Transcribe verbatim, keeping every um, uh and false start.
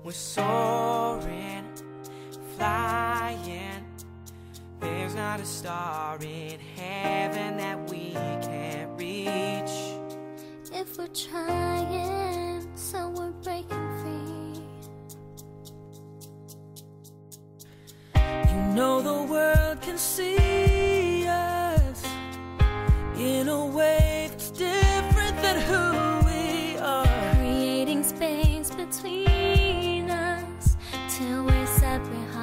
We're soaring, flying. There's not a star in heaven that we can't reach. If we're trying, so we're breaking free. You know the world can see us in a way that's different than who we are. Creating space between us till we're separate.